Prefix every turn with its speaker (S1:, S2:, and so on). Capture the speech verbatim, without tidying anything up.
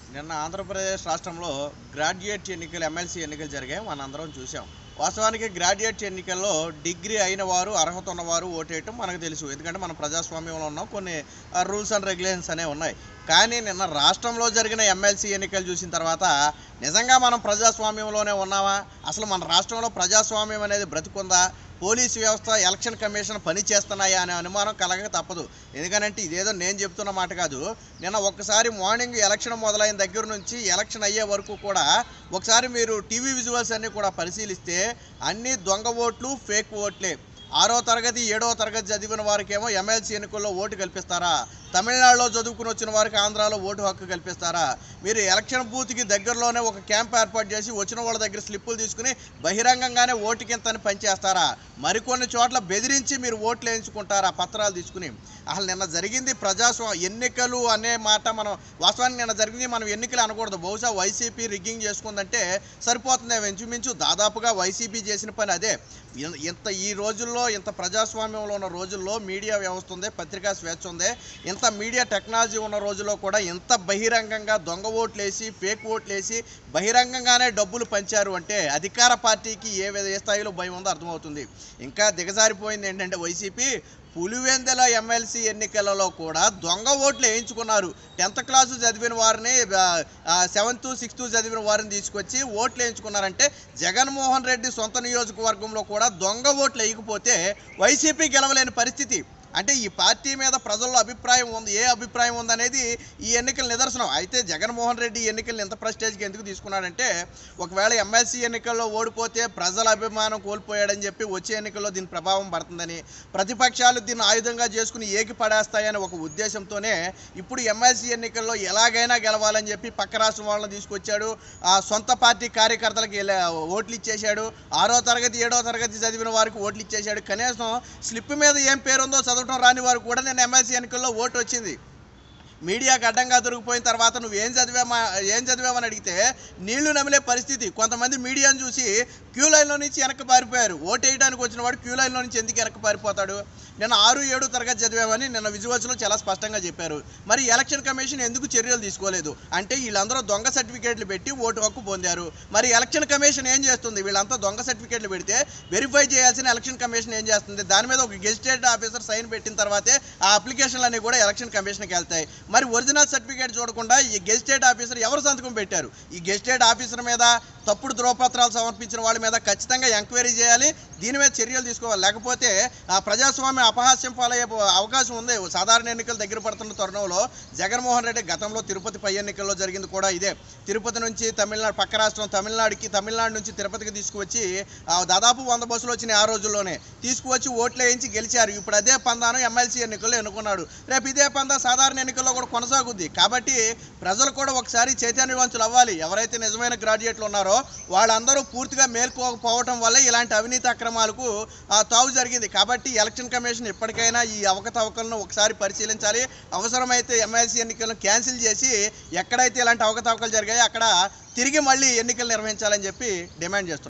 S1: నిన్న ఆంధ్రప్రదేశ్ రాష్ట్రంలో గ్రాడ్యుయేట్ ఎన్నికలు ఎమ్మెల్సీ ఎన్నికలు జరిగాయి. మనందరం చూసాం. వాస్తవానికి గ్రాడ్యుయేట్ ఎన్నికల్లో డిగ్రీ అయిన వారు, అర్హత ఉన్నవారు ఓటేయటం మనకు తెలుసు. ఎందుకంటే మనం ప్రజాస్వామ్యంలో ఉన్నాం. కొన్ని రూల్స్ అండ్ రెగ్యులేషన్స్ అనేవి ఉన్నాయి. కానీ నిన్న రాష్ట్రంలో జరిగిన ఎమ్మెల్సీ ఎన్నికలు చూసిన తర్వాత నిజంగా మనం ప్రజాస్వామ్యంలోనే ఉన్నామా? అసలు మన రాష్ట్రంలో ప్రజాస్వామ్యం అనేది బ్రతికుందా? పోలీసు వ్యవస్థ, ఎలక్షన్ కమిషన్ పని చేస్తున్నాయా అనే అనుమానం కలగక తప్పదు. ఎందుకనంటే ఇదేదో నేను చెప్తున్న మాట కాదు. నిన్న ఒక్కసారి మార్నింగ్ ఎలక్షన్ మొదలైన దగ్గర నుంచి ఎలక్షన్ అయ్యే వరకు కూడా ఒకసారి మీరు టీవీ విజువల్స్ అన్నీ కూడా పరిశీలిస్తే అన్నీ దొంగ ఓట్లు, ఫేక్ ఓట్లే. ఆరో తరగతి ఏడో తరగతి చదివిన వారికేమో ఎమ్మెల్సీ ఎన్నికల్లో ఓటు కల్పిస్తారా? తమిళనాడులో చదువుకుని వచ్చిన వారికి ఆంధ్రాలో ఓటు హక్కు కల్పిస్తారా? మీరు ఎలక్షన్ బూత్కి దగ్గరలోనే ఒక క్యాంప్ ఏర్పాటు చేసి వచ్చిన వాళ్ళ దగ్గర స్లిప్పులు తీసుకుని బహిరంగంగానే ఓటుకింతని పనిచేస్తారా? మరికొన్ని చోట్ల బెదిరించి మీరు ఓట్లు వేయించుకుంటారా పత్రాలు తీసుకుని? అసలు నిన్న జరిగింది ప్రజాస్వా ఎన్నికలు అనే మాట మనం వాస్తవానికి నిన్న జరిగింది మనం ఎన్నికలు అనకూడదు. బహుశా వైసీపీ రిగ్గింగ్ చేసుకుందంటే సరిపోతుంది. ఇంచుమించు దాదాపుగా వైసీపీ చేసిన పని అదే. ఇంత ఈ రోజుల్లో ఇంత ప్రజాస్వామ్యంలో ఉన్న రోజుల్లో మీడియా వ్యవస్థ ఉంది, పత్రికా స్వేచ్ఛ ఉంది. ఇంత మీడియా టెక్నాలజీ ఉన్న రోజుల్లో కూడా ఇంత బహిరంగంగా దొంగ ఓట్లు వేసి, ఫేక్ ఓట్లు వేసి బహిరంగంగానే డబ్బులు పంచారు అంటే అధికార పార్టీకి ఏ ఏ స్థాయిలో భయం ఉందో అర్థమవుతుంది. ఇంకా దిగజారిపోయింది ఏంటంటే వైసీపీ పులివెందుల ఎమ్మెల్సీ ఎన్నికలలో కూడా దొంగ ఓట్లు వేయించుకున్నారు. టెన్త్ క్లాసు చదివిన వారిని, సెవెంత్ సిక్స్త్ చదివిన వారిని తీసుకొచ్చి ఓట్లు వేయించుకున్నారంటే జగన్మోహన్ రెడ్డి సొంత నియోజకవర్గంలో కూడా దొంగ ఓట్లు వేయకపోతే వైసీపీ గెలవలేని పరిస్థితి. అంటే ఈ పార్టీ మీద ప్రజల్లో అభిప్రాయం ఉంది, ఏ అభిప్రాయం ఉందనేది ఈ ఎన్నికల నిదర్శనం. అయితే జగన్మోహన్ రెడ్డి ఎన్నికలను ఎంత ప్రెస్టేజ్కి ఎందుకు తీసుకున్నాడంటే ఒకవేళ ఎమ్మెల్సీ ఎన్నికల్లో ఓడిపోతే ప్రజల అభిమానం కోల్పోయాడని చెప్పి వచ్చే ఎన్నికల్లో దీని ప్రభావం పడుతుందని, ప్రతిపక్షాలు దీన్ని ఆయుధంగా చేసుకుని ఏకి పడేస్తాయని ఒక ఉద్దేశంతోనే ఇప్పుడు ఎమ్మెల్సీ ఎన్నికల్లో ఎలాగైనా గెలవాలని చెప్పి పక్క రాష్ట్రం వాళ్ళని తీసుకొచ్చాడు. ఆ సొంత పార్టీ కార్యకర్తలకి ఓట్లు ఇచ్చేశాడు. ఆరో తరగతి ఏడో తరగతి చదివిన వారికి ఓట్లు ఇచ్చేశాడు. కనీసం స్లిప్ మీద ఏం పేరుందో చదవటం రాని వారు కూడా నేను ఎమ్మెల్సీ ఎన్నికల్లో ఓటు వచ్చింది. మీడియాకి అడ్డంగా దొరికిపోయిన తర్వాత నువ్వు ఏం చదివామా ఏం చదివామని అడిగితే నీళ్లు నమిలే పరిస్థితి. కొంతమంది మీడియాను చూసి క్యూ లైన్లో నుంచి వెనక్కి పారిపోయారు. ఓటు వేయడానికి వచ్చిన వాడు క్యూ లైన్లో నుంచి ఎందుకు వెనక్కి పారిపోతాడు? నిన్న ఆరు ఏడు తరగతి చదివామని నిన్న విజువల్స్లో చాలా స్పష్టంగా చెప్పారు. మరి ఎలక్షన్ కమిషన్ ఎందుకు చర్యలు తీసుకోలేదు అంటే వీళ్ళందరూ దొంగ సర్టిఫికేట్లు పెట్టి ఓటు హక్కు పొందారు. మరి ఎలక్షన్ కమిషన్ ఏం చేస్తుంది? వీళ్ళంతా దొంగ సర్టిఫికేట్లు పెడితే వెరిఫై చేయాల్సిన ఎలక్షన్ కమిషన్ ఏం చేస్తుంది? దాని మీద ఒక గెజిటెడ్ ఆఫీసర్ సైన్ పెట్టిన తర్వాతే ఆ అప్లికేషన్లు అన్నీ కూడా ఎలక్షన్ కమిషన్కి వెళ్తాయి. మరి ఒరిజినల్ సర్టిఫికేట్ చూడకుండా ఈ గెజిటెడ్ ఆఫీసర్ ఎవరు సంతకం పెట్టారు? ఈ గెజిటెడ్ ఆఫీసర్ మీద, తప్పుడు ధ్రువపత్రాలు సమర్పించిన వాళ్ళ మీద ఖచ్చితంగా ఎంక్వైరీ చేయాలి. దీని మీద చర్యలు తీసుకోవాలి. లేకపోతే ఆ ప్రజాస్వామ్య అపహాస్యం పాలయ్యే అవకాశం ఉంది. సాధారణ ఎన్నికలు దగ్గర పడుతున్న తరుణంలో జగన్మోహన్ రెడ్డి గతంలో తిరుపతి పై ఎన్నికల్లో జరిగింది కూడా ఇదే. తిరుపతి నుంచి తమిళనాడు, పక్క రాష్ట్రం తమిళనాడుకి, తమిళనాడు నుంచి తిరుపతికి తీసుకువచ్చి దాదాపు వంద బస్సులు వచ్చినాయి ఆ రోజుల్లోనే. తీసుకువచ్చి ఓట్లు వేయించి గెలిచారు. ఇప్పుడు అదే పందాను ఎమ్మెల్సీ ఎన్నికల్లో ఎన్నుకున్నాడు. రేపు ఇదే పందా సాధారణ ఎన్నికల్లో కూడా కొనసాగుద్ది. కాబట్టి ప్రజలు కూడా ఒకసారి చైతన్యవంతులు అవ్వాలి. ఎవరైతే నిజమైన గ్రాడ్యుయేట్లు ఉన్నారో వాళ్ళందరూ పూర్తిగా మేల్కోకపోవటం వల్ల ఇలాంటి అవినీతి అక్రమాలకు తావు జరిగింది. కాబట్టి ఎలక్షన్ కమిషన్ ఇప్పటికైనా ఈ అవకతవకలను ఒకసారి పరిశీలించాలి. అవసరమైతే ఎమ్మెల్సీ ఎన్నికలను క్యాన్సిల్ చేసి ఎక్కడైతే ఇలాంటి అవకతవకలు జరిగాయో అక్కడ తిరిగి మళ్ళీ ఎన్నికలు నిర్వహించాలని చెప్పి డిమాండ్ చేస్తున్నారు.